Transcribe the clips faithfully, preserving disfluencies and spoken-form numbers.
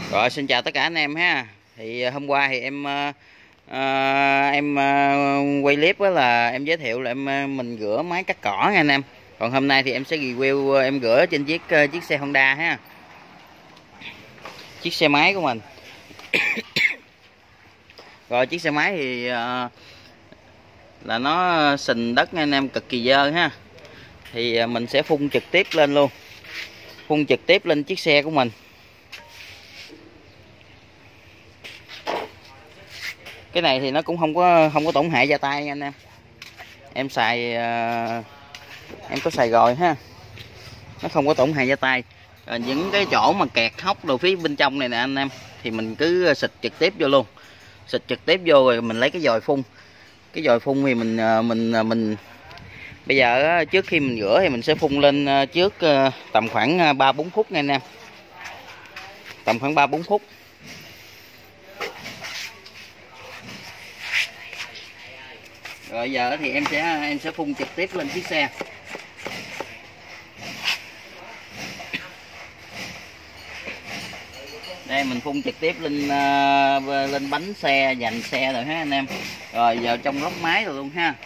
Rồi, xin chào tất cả anh em ha. Thì hôm qua thì em uh, em uh, quay clip đó là em giới thiệu là em uh, mình rửa máy cắt cỏ nha anh em. Còn hôm nay thì em sẽ review uh, em rửa trên chiếc uh, chiếc xe Honda ha. Chiếc xe máy của mình. Rồi chiếc xe máy thì uh, là nó sình đất nha anh em, cực kỳ dơ ha. Thì uh, mình sẽ phun trực tiếp lên luôn. Phun trực tiếp lên chiếc xe của mình. Cái này thì nó cũng không có không có tổn hại da tay nha anh em. Em xài uh, em có xài rồi ha. Nó không có tổn hại da tay. Rồi những cái chỗ mà kẹt hốc đồ phía bên trong này nè anh em, thì mình cứ xịt trực tiếp vô luôn. Xịt trực tiếp vô rồi mình lấy cái dòi phun. Cái dòi phun thì mình mình mình bây giờ trước khi mình rửa thì mình sẽ phun lên trước tầm khoảng ba bốn phút nha anh em. Tầm khoảng ba bốn phút. Rồi giờ thì em sẽ em sẽ phun trực tiếp lên chiếc xe. Đây mình phun trực tiếp lên uh, lên bánh xe, dành xe rồi ha anh em. Rồi giờ trong lốc máy rồi luôn ha.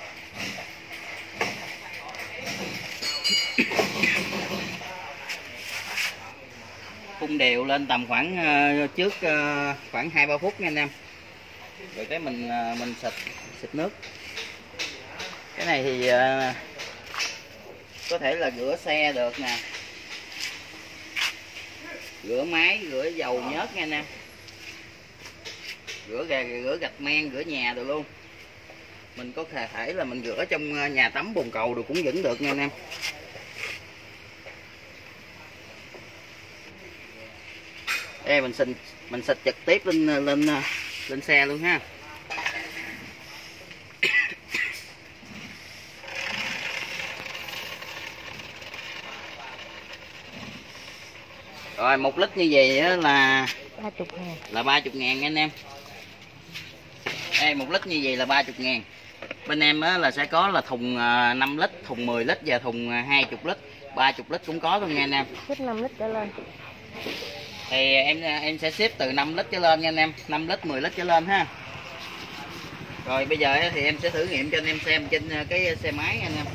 Phun đều lên tầm khoảng uh, trước uh, khoảng hai ba phút nha anh em. Rồi cái mình uh, mình xịt xịt nước. Cái này thì uh, có thể là rửa xe được nè, rửa máy, rửa dầu nhớt nha anh em, rửa gà, rửa gạch men, rửa nhà được luôn. Mình có thể là mình rửa trong nhà tắm, bồn cầu được cũng vẫn được nha anh em. Đây mình xịt mình xịt trực tiếp lên lên lên xe luôn ha. Rồi một lít như vậy là ba mươi ngàn. Là ba mươi ngàn anh em. Đây một lít như vậy là ba mươi ngàn. Bên em á, là sẽ có là thùng năm lít, thùng mười lít và thùng hai mươi lít, ba mươi lít cũng có luôn nha anh em. Xếp năm lít trở lên. Thì em em sẽ xếp từ năm lít trở lên nha anh em, năm lít, mười lít trở lên ha. Rồi bây giờ thì em sẽ thử nghiệm cho anh em xem trên cái xe máy nha anh em.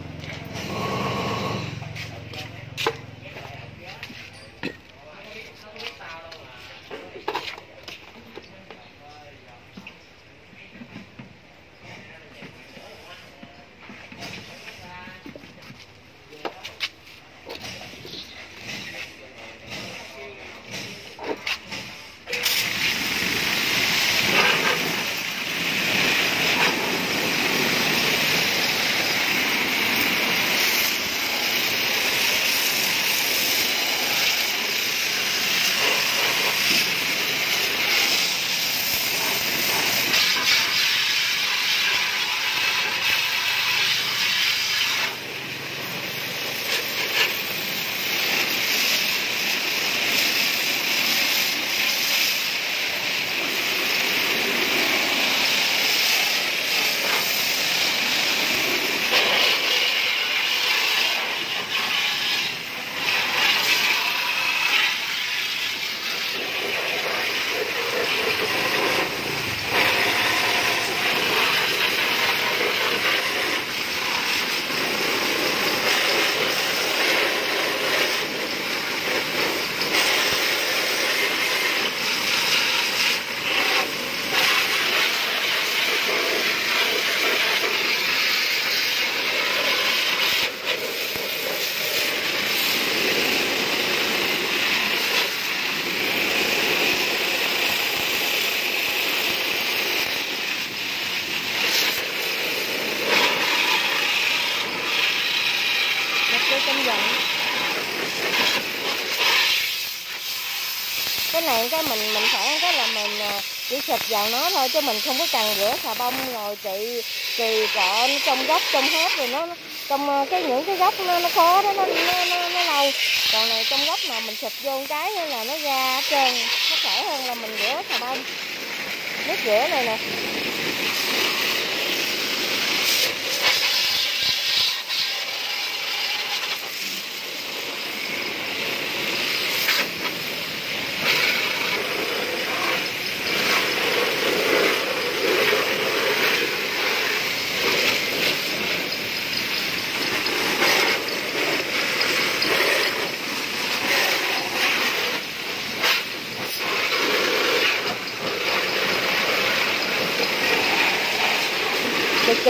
Cái này cái mình mình phải cái là mình chỉ xịt vào nó thôi, chứ mình không có cần rửa xà bông rồi chị chị cọ trong gốc trong hát rồi nó trong cái những cái gốc nó, nó khó đó, nó nó, nó nó lâu. Còn này trong gốc mà mình xịt vô một cái là nó ra hết trơn, nó khỏe hơn là mình rửa xà bông. Nước rửa này nè.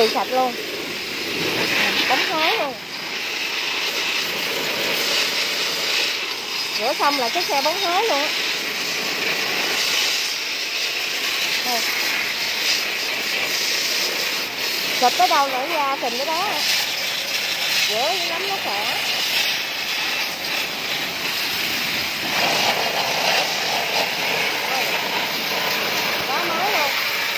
kỳ sạch luôn, bóng hái luôn. Rửa xong là cái xe bóng hái luôn á. Xịt tới đâu nữa ra phình cái đó. Rửa lắm nó khỏe. Quá mới luôn.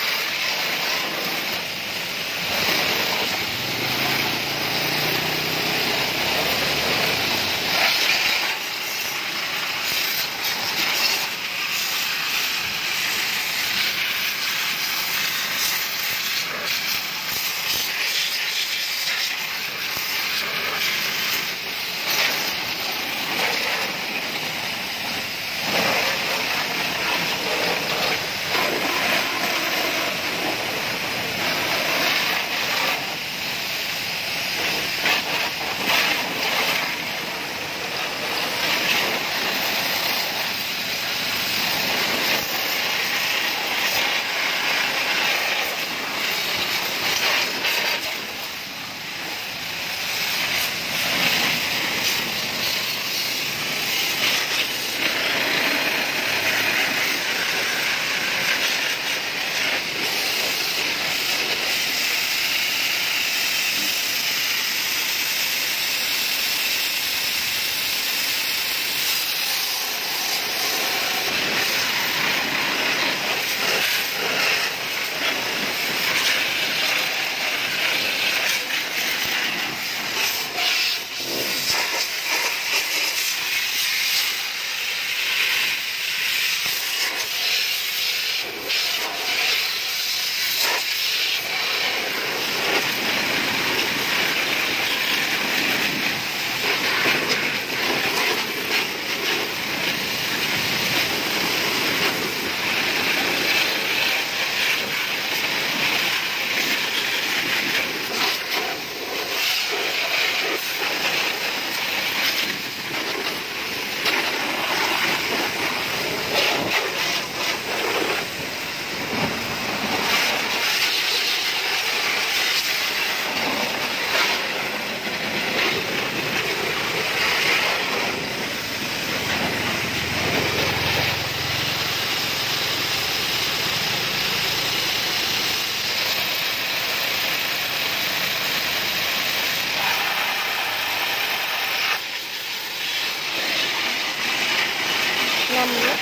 Năm lít.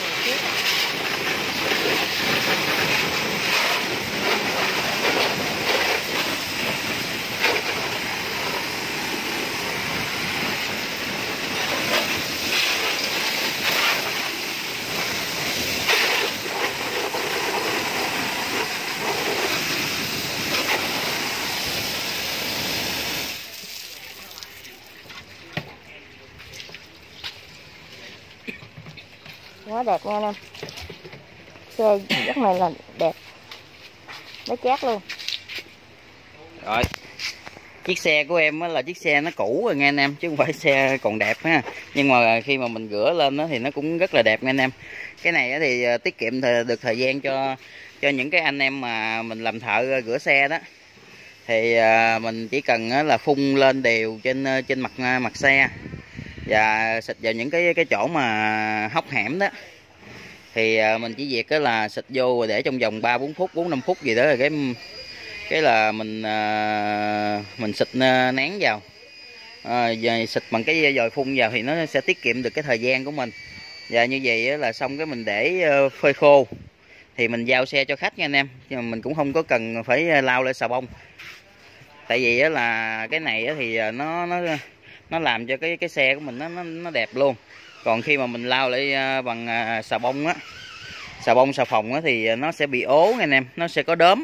Quá đẹp nha anh em. Xe rất này là đẹp. Nó chát luôn. Rồi. Chiếc xe của em là chiếc xe nó cũ rồi nghe anh em, chứ không phải xe còn đẹp ha. Nhưng mà khi mà mình rửa lên đó thì nó cũng rất là đẹp nghe anh em. Cái này thì tiết kiệm được thời gian cho cho những cái anh em mà mình làm thợ rửa xe đó. Thì mình chỉ cần là phun lên đều trên trên mặt mặt xe và xịt vào những cái cái chỗ mà hốc hẻm đó. Thì mình chỉ việc đó là xịt vô rồi để trong vòng ba bốn phút, bốn năm phút gì đó rồi cái cái là mình mình xịt nén vào. À, xịt bằng cái dòi phun vào thì nó sẽ tiết kiệm được cái thời gian của mình. Và như vậy là xong cái mình để phơi khô thì mình giao xe cho khách nha anh em, nhưng mà mình cũng không có cần phải lau lại xà bông. Tại vì là cái này thì nó nó nó làm cho cái cái xe của mình nó nó, nó đẹp luôn. Còn khi mà mình lau lại bằng xà bông á, xà bông xà phòng á thì nó sẽ bị ố nha anh em, nó sẽ có đốm.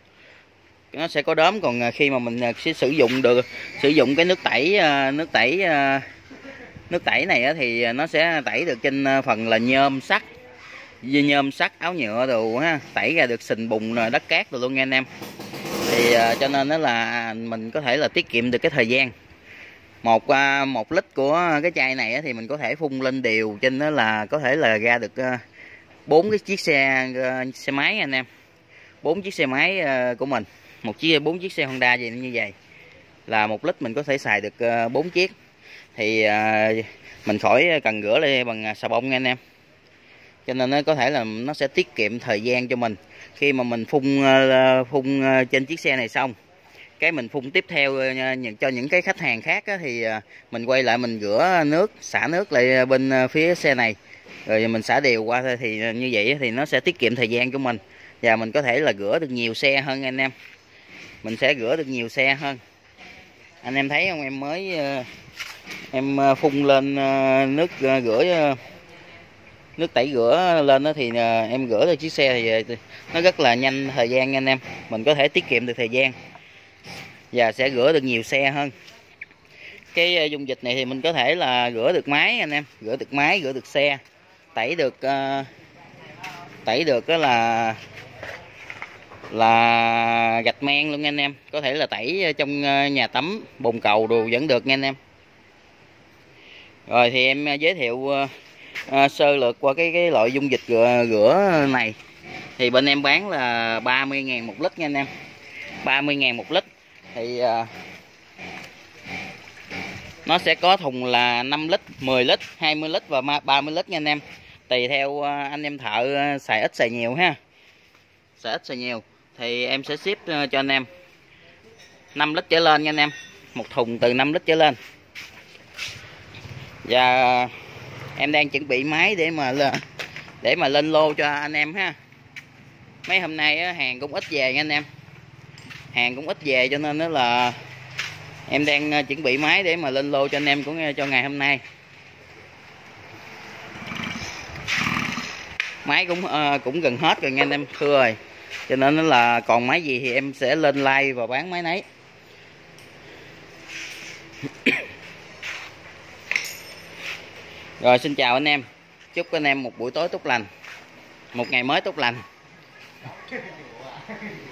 Nó sẽ có đốm. Còn khi mà mình sẽ sử dụng được sử dụng cái nước tẩy nước tẩy nước tẩy này thì nó sẽ tẩy được trên phần là nhôm sắt, nhôm sắt, áo nhựa đồ ha, tẩy ra được sình bùn đất cát rồi luôn nha anh em. Thì cho nên đó là mình có thể là tiết kiệm được cái thời gian. Một một lít của cái chai này thì mình có thể phun lên đều trên đó là có thể là ra được bốn cái chiếc xe xe máy anh em, bốn chiếc xe máy của mình. một chiếc bốn chiếc xe Honda gì như vậy là một lít mình có thể xài được bốn chiếc. Thì mình khỏi cần rửa lại bằng xà bông nha anh em. Cho nên nó có thể là nó sẽ tiết kiệm thời gian cho mình. Khi mà mình phun phun trên chiếc xe này xong, cái mình phun tiếp theo cho những cái khách hàng khác á, thì mình quay lại mình rửa nước, xả nước lại bên phía xe này, rồi mình xả đều qua thôi. Thì như vậy thì nó sẽ tiết kiệm thời gian của mình, và mình có thể là rửa được nhiều xe hơn anh em. Mình sẽ rửa được nhiều xe hơn. Anh em thấy không, em mới em phun lên nước rửa, nước tẩy rửa lên đó, thì em rửa được chiếc xe thì nó rất là nhanh thời gian anh em. Mình có thể tiết kiệm được thời gian và sẽ rửa được nhiều xe hơn. Cái dung dịch này thì mình có thể là rửa được máy anh em, rửa được máy, rửa được xe, tẩy được uh, tẩy được đó là là gạch men luôn anh em. Có thể là tẩy trong nhà tắm, bồn cầu đồ vẫn được nha anh em. Rồi thì em giới thiệu uh, sơ lược qua cái cái loại dung dịch rửa, rửa này. Thì bên em bán là ba mươi ngàn một lít nha anh em. ba mươi ngàn một lít. Thì uh, nó sẽ có thùng là năm lít, mười lít, hai mươi lít và ba mươi lít nha anh em. Tùy theo uh, anh em thợ uh, xài ít xài nhiều ha. Xài ít xài nhiều thì em sẽ ship uh, cho anh em năm lít trở lên nha anh em. Một thùng từ năm lít trở lên. Và em đang chuẩn bị máy để mà để mà lên lô cho anh em ha. Mấy hôm nay á, hàng cũng ít về nha anh em. Hàng cũng ít về cho nên đó là em đang chuẩn bị máy để mà lên lô cho anh em cũng cho ngày hôm nay. Máy cũng uh, cũng gần hết rồi nha anh em thưa rồi. Cho nên nó là còn máy gì thì em sẽ lên like và bán máy nấy. Rồi xin chào anh em. Chúc anh em một buổi tối tốt lành, một ngày mới tốt lành.